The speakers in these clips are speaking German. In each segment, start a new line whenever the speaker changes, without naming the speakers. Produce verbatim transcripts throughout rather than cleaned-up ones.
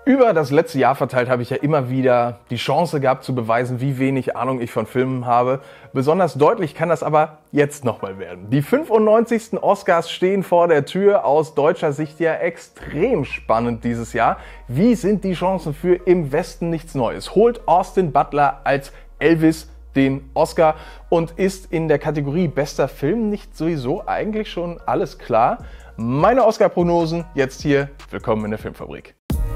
Über das letzte Jahr verteilt habe ich ja immer wieder die Chance gehabt zu beweisen, wie wenig Ahnung ich von Filmen habe. Besonders deutlich kann das aber jetzt nochmal werden. Die fünfundneunzigsten Oscars stehen vor der Tür, aus deutscher Sicht ja extrem spannend dieses Jahr. Wie sind die Chancen für Im Westen nichts Neues? Holt Austin Butler als Elvis den Oscar und ist in der Kategorie bester Film nicht sowieso eigentlich schon alles klar? Meine Oscar-Prognosen jetzt hier. Willkommen in der Filmfabrik.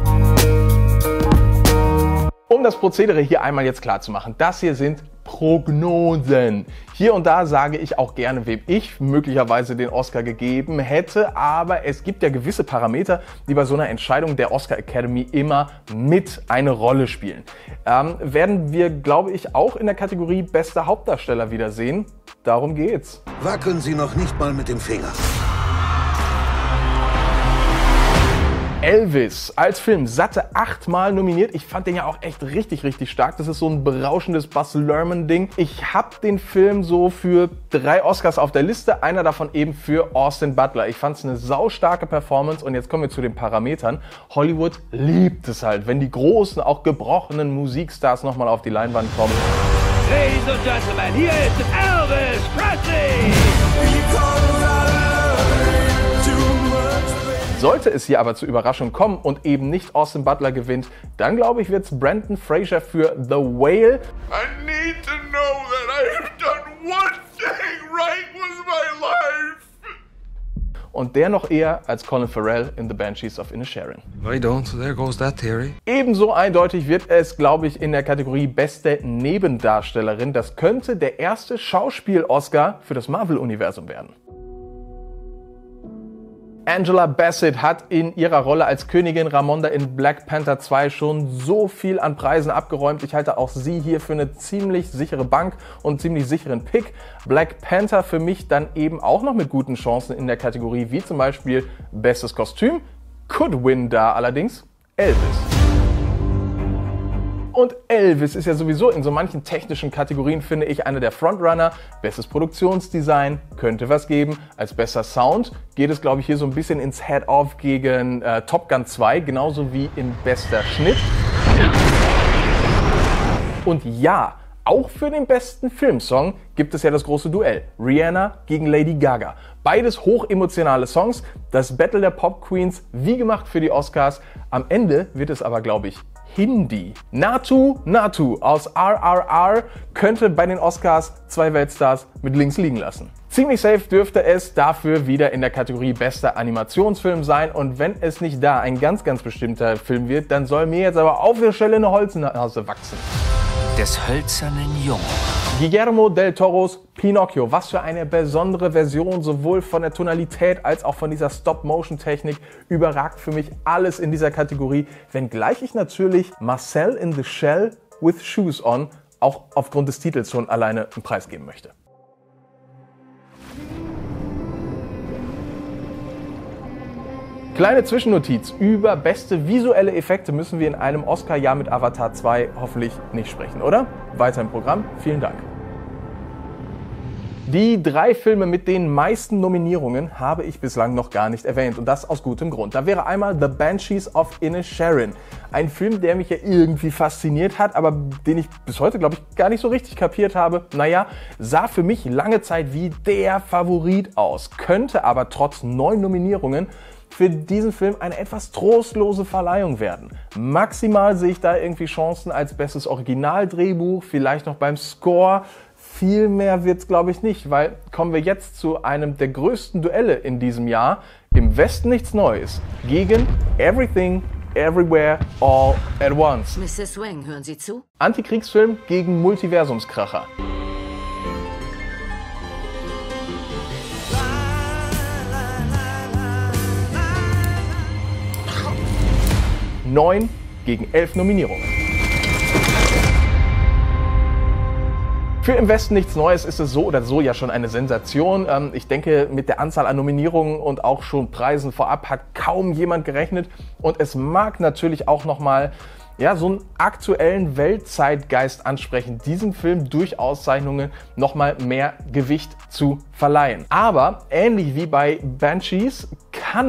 Um das Prozedere hier einmal jetzt klar zu machen, das hier sind Prognosen. Hier und da sage ich auch gerne, wem ich möglicherweise den Oscar gegeben hätte, aber es gibt ja gewisse Parameter, die bei so einer Entscheidung der Oscar Academy immer mit eine Rolle spielen. Ähm, werden wir, glaube ich, auch in der Kategorie bester Hauptdarsteller wiedersehen. Darum geht's.
Wackeln Sie noch nicht mal mit dem Finger.
Elvis als Film satte achtmal nominiert. Ich fand den ja auch echt richtig, richtig stark. Das ist so ein berauschendes Baz Luhrmann-Ding. Ich habe den Film so für drei Oscars auf der Liste, einer davon eben für Austin Butler. Ich fand es eine saustarke Performance und jetzt kommen wir zu den Parametern. Hollywood liebt es halt, wenn die großen, auch gebrochenen Musikstars nochmal auf die Leinwand kommen.
Ladies and Gentlemen, hier ist Elvis Presley!
Sollte es hier aber zur Überraschung kommen und eben nicht Austin Butler gewinnt, dann glaube ich, wird es Brendan Fraser für The Whale.
I need to know that I have done one thing right with my life.
Und der noch eher als Colin Farrell in The Banshees of Inisherin.
I don't, so there goes that theory.
Ebenso eindeutig wird es, glaube ich, in der Kategorie Beste Nebendarstellerin. Das könnte der erste Schauspiel-Oscar für das Marvel-Universum werden. Angela Bassett hat in ihrer Rolle als Königin Ramonda in Black Panther zwei schon so viel an Preisen abgeräumt. Ich halte auch sie hier für eine ziemlich sichere Bank und einen ziemlich sicheren Pick. Black Panther für mich dann eben auch noch mit guten Chancen in der Kategorie, wie zum Beispiel Bestes Kostüm. Could win da allerdings Elvis. Und Elvis ist ja sowieso in so manchen technischen Kategorien, finde ich, einer der Frontrunner. Bestes Produktionsdesign könnte was geben. Als bester Sound geht es, glaube ich, hier so ein bisschen ins Head-Off gegen äh, Top Gun zwei, genauso wie in bester Schnitt. Und ja, auch für den besten Filmsong gibt es ja das große Duell. Rihanna gegen Lady Gaga. Beides hochemotionale Songs. Das Battle der Pop Queens, wie gemacht für die Oscars. Am Ende wird es aber, glaube ich, Hindi. Naatu Naatu aus R R R könnte bei den Oscars zwei Weltstars mit links liegen lassen. Ziemlich safe dürfte es dafür wieder in der Kategorie bester Animationsfilm sein. Und wenn es nicht da ein ganz, ganz bestimmter Film wird, dann soll mir jetzt aber auf der Stelle eine Holznase wachsen.
Des hölzernen Jungen.
Guillermo del Toros Pinocchio. Was für eine besondere Version, sowohl von der Tonalität als auch von dieser Stop-Motion-Technik. Überragt für mich alles in dieser Kategorie. Wenngleich ich natürlich Marcel in the Shell with Shoes on auch aufgrund des Titels schon alleine einen Preis geben möchte. Kleine Zwischennotiz, über beste visuelle Effekte müssen wir in einem Oscar-Jahr mit Avatar zwei hoffentlich nicht sprechen, oder? Weiter im Programm, vielen Dank. Die drei Filme mit den meisten Nominierungen habe ich bislang noch gar nicht erwähnt und das aus gutem Grund. Da wäre einmal The Banshees of Inisherin, ein Film, der mich ja irgendwie fasziniert hat, aber den ich bis heute, glaube ich, gar nicht so richtig kapiert habe. Naja, sah für mich lange Zeit wie der Favorit aus, könnte aber trotz neun Nominierungen für diesen Film eine etwas trostlose Verleihung werden. Maximal sehe ich da irgendwie Chancen als bestes Originaldrehbuch, vielleicht noch beim Score. Viel mehr wird's, glaube ich, nicht, weil kommen wir jetzt zu einem der größten Duelle in diesem Jahr. Im Westen nichts Neues gegen Everything, Everywhere, All at Once.
Misses Wang, hören Sie zu?
Antikriegsfilm gegen Multiversumskracher. Neun gegen elf Nominierungen. Für Im Westen nichts Neues ist es so oder so ja schon eine Sensation. Ich denke, mit der Anzahl an Nominierungen und auch schon Preisen vorab hat kaum jemand gerechnet. Und es mag natürlich auch nochmal ja, so einen aktuellen Weltzeitgeist ansprechen, diesem Film durch Auszeichnungen nochmal mehr Gewicht zu verleihen. Aber ähnlich wie bei Banshees kann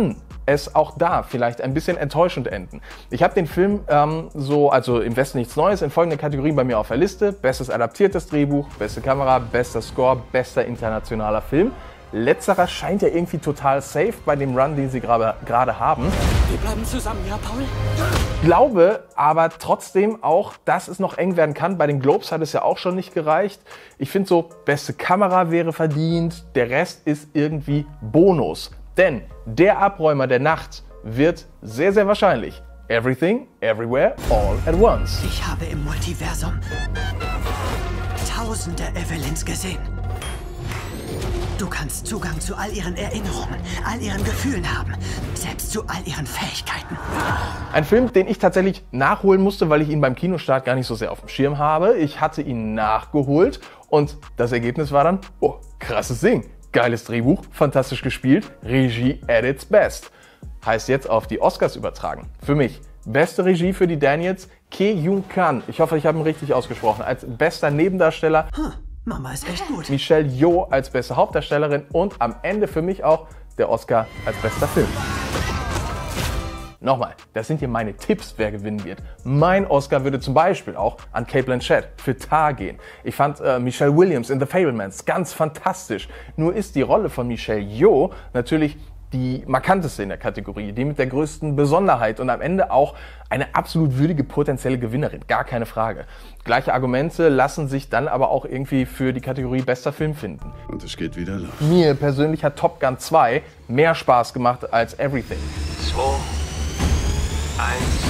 es auch da vielleicht ein bisschen enttäuschend enden. Ich habe den Film ähm, so, also im Westen nichts Neues, in folgenden Kategorien bei mir auf der Liste. Bestes adaptiertes Drehbuch, beste Kamera, bester Score, bester internationaler Film. Letzterer scheint ja irgendwie total safe bei dem Run, den sie gerade haben.
Wir bleiben zusammen, ja, Paul?
Ich glaube aber trotzdem auch, dass es noch eng werden kann. Bei den Globes hat es ja auch schon nicht gereicht. Ich finde so, beste Kamera wäre verdient, der Rest ist irgendwie Bonus. Denn der Abräumer der Nacht wird sehr, sehr wahrscheinlich Everything, Everywhere, All at Once.
Ich habe im Multiversum tausende Evelyns gesehen. Du kannst Zugang zu all ihren Erinnerungen, all ihren Gefühlen haben, selbst zu all ihren Fähigkeiten.
Ein Film, den ich tatsächlich nachholen musste, weil ich ihn beim Kinostart gar nicht so sehr auf dem Schirm habe. Ich hatte ihn nachgeholt und das Ergebnis war dann, oh, krasses Ding. Geiles Drehbuch, fantastisch gespielt, Regie at its best. Heißt jetzt auf die Oscars übertragen. Für mich beste Regie für die Daniels, Ke Huy Quan, ich hoffe, ich habe ihn richtig ausgesprochen, als bester Nebendarsteller.
Huh. Mama ist echt gut.
Michelle Yeoh als beste Hauptdarstellerin und am Ende für mich auch der Oscar als bester Film. Nochmal, das sind hier meine Tipps, wer gewinnen wird. Mein Oscar würde zum Beispiel auch an Cate Blanchett für Tar gehen. Ich fand äh, Michelle Williams in The Fabelmans ganz fantastisch. Nur ist die Rolle von Michelle Yeoh natürlich die markanteste in der Kategorie, die mit der größten Besonderheit und am Ende auch eine absolut würdige potenzielle Gewinnerin, gar keine Frage. Gleiche Argumente lassen sich dann aber auch irgendwie für die Kategorie bester Film finden.
Und es geht wieder los.
Mir persönlich hat Top Gun zwei mehr Spaß gemacht als Everything.
zwei, eins.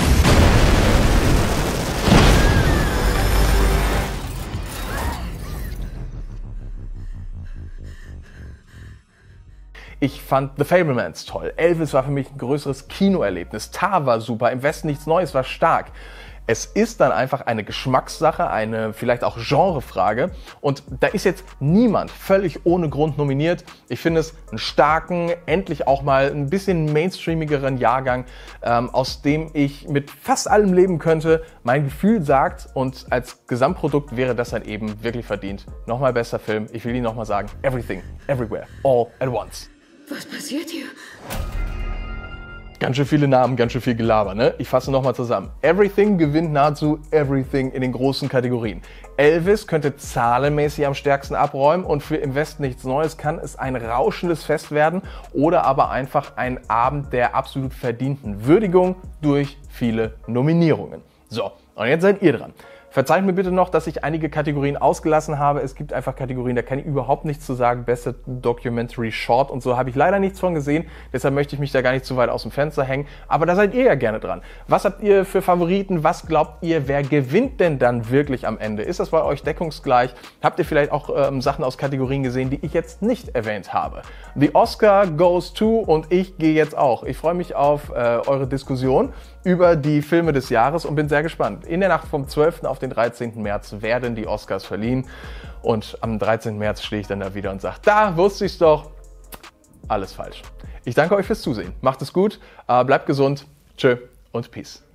Ich fand The Fabelmans toll. Elvis war für mich ein größeres Kinoerlebnis. Tar war super. Im Westen nichts Neues war stark. Es ist dann einfach eine Geschmackssache, eine vielleicht auch Genrefrage. Und da ist jetzt niemand völlig ohne Grund nominiert. Ich finde es einen starken, endlich auch mal ein bisschen mainstreamigeren Jahrgang, ähm, aus dem ich mit fast allem leben könnte. Mein Gefühl sagt, und als Gesamtprodukt wäre das dann eben wirklich verdient. Nochmal bester Film. Ich will ihn nochmal sagen. Everything, Everywhere, All at Once.
Was passiert hier?
Ganz schön viele Namen, ganz schön viel Gelaber, ne? Ich fasse nochmal zusammen. Everything gewinnt nahezu Everything in den großen Kategorien. Elvis könnte zahlenmäßig am stärksten abräumen und für Im Westen nichts Neues kann es ein rauschendes Fest werden oder aber einfach ein Abend der absolut verdienten Würdigung durch viele Nominierungen. So, und jetzt seid ihr dran. Verzeiht mir bitte noch, dass ich einige Kategorien ausgelassen habe. Es gibt einfach Kategorien, da kann ich überhaupt nichts zu sagen. Beste Documentary Short und so habe ich leider nichts von gesehen. Deshalb möchte ich mich da gar nicht zu weit aus dem Fenster hängen. Aber da seid ihr ja gerne dran. Was habt ihr für Favoriten? Was glaubt ihr, wer gewinnt denn dann wirklich am Ende? Ist das bei euch deckungsgleich? Habt ihr vielleicht auch ähm, Sachen aus Kategorien gesehen, die ich jetzt nicht erwähnt habe? The Oscar goes to und ich gehe jetzt auch. Ich freue mich auf äh, eure Diskussion über die Filme des Jahres und bin sehr gespannt. In der Nacht vom zwölften auf den dreizehnten März werden die Oscars verliehen und am dreizehnten März stehe ich dann da wieder und sage, da wusste ich's doch, alles falsch. Ich danke euch fürs Zusehen. Macht es gut, äh, bleibt gesund, tschö und peace.